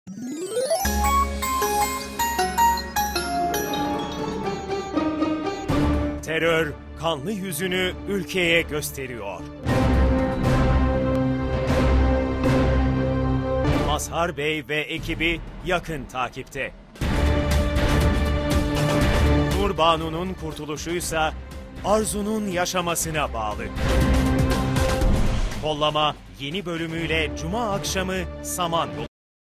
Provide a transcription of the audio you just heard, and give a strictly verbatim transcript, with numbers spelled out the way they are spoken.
Terör kanlı yüzünü ülkeye gösteriyor. Mazhar Bey ve ekibi yakın takipte. Nurbanu'nun kurtuluşuysa Arzu'nun yaşamasına bağlı. Kollama yeni bölümüyle Cuma akşamı Samanyolu'da.